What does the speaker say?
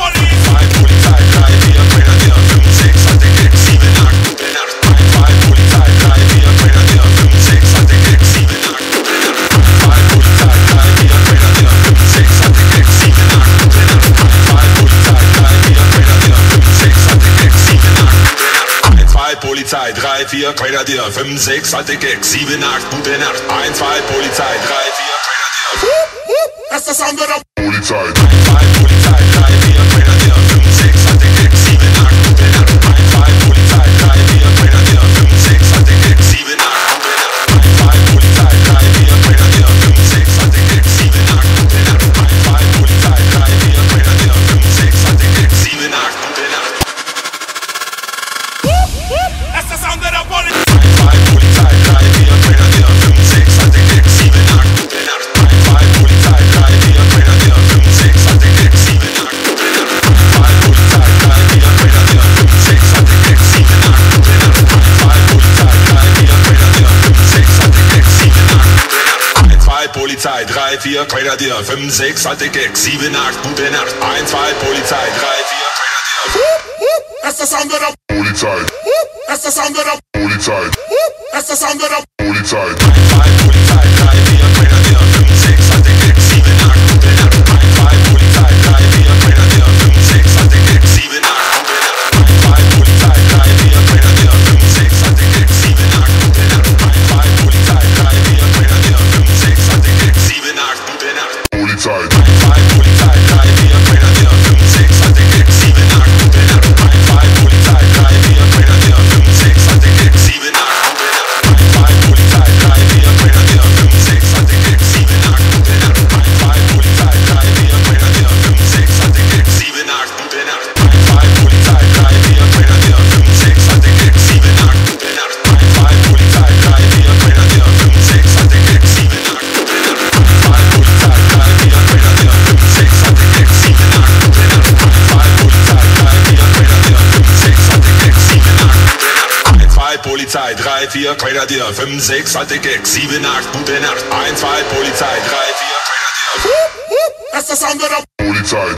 Polizei 3, 4, Grenadier, 5, 6, alte Gags, 7, 8, gute Nacht, 1, 2, Polizei 3, 4, Grenadier. Das ist der Sound der Polizei. 1, 2, Polizei 3, 4, Grenadier, 5, 6, alte Gags, 7, 8, gute Nacht, 1, 2, Polizei 3, 4, Grenadier, 5, 6, alte Gags, 7, 8, gute Nacht, 1, 2, Polizei 3, 4, Grenadier, 5, 6, alte Gags, 7, 8, gute Nacht, 1, 2, Polizei 3, 4, Grenadier, 5, 6, alte Gags, 7, 8, gute Nacht. That's the sound of the Polizei. 1, 2, Polizei 3, 4, Grenadier, 5, 6, alte Gags, 7, 8, gute Nacht, 1, 2, Polizei 3, 4, Grenadier, 5, 6, alte Gags, 7, 8, gute Nacht, 1, 2, Polizei 3, 4, Grenadier, 5, 6, alte Gags, 7, 8, gute Nacht, 1, 2, Polizei 3, 4, Grenadier, 5, 6, alte Gags, 7, 8, gute Nacht, 1, 2, Polizei 3, 4, Grenadier, 5, 6, alte Gags, 7, 8, gute Nacht, 1, 2, Polizei 3, 4, Grenadier. That's the sound of the Polizei. That's the sound of the Polizei. That's the sound of the Polizei. 1, 2, Polizei 3, 4, Grenadier, 5, 6, alte Gags, 7, 8, gute Nacht, 1, 2, Polizei 3, 4, Grenadier, 5, 6, alte Gags, 7, 8, gute Nacht, 1, 2, Polizei 3, 4, Grenadier, 5, 6, alte Gags, 7, 8, gute Nacht, 1, 2, Polizei 3, 4, Grenadier, 5, 6, alte Gags, 7, 8, gute Nacht. Polizei. 1, 2, Polizei 3, 4, Grenadier, 5, 6, alte Gags, 7, 8, gute Nacht, 1, 2, Polizei 3, 4, Grenadier, 5, 6, alte Gags, 7, 8, gute Nacht, 1, 2, Polizei 3, 4, Grenadier, 5, 6, alte Gags, 7, 8, gute Nacht, 1, 2, Polizei 3, 4, Grenadier, 5, 6, alte Gags, 7, 8, gute Nacht, 1, 2, Polizei 3, 4, Grenadier, 5, 6, alte Gags, 7, 8, gute Nacht, 1, 2, Polizei 3, 4, Grenadier, 5, 6, alte Gags, 7, 8, gute Nacht, 1, 2, Polizei 3, 4, Grenadier, 5, 6, alte Gags, 7, 8, gute Nacht, 1, 2, Polizei 3, 4, Grenadier, 5, 6, alte Gags, 7, 8, gute Nacht, 1, 2, Polizei 3, 4, Grenadier, 5, 6, alte Gags, 7, 8, gute Nacht, 1, 2, Polizei 3, 4, Grenadier. That's the sound of the Polizei.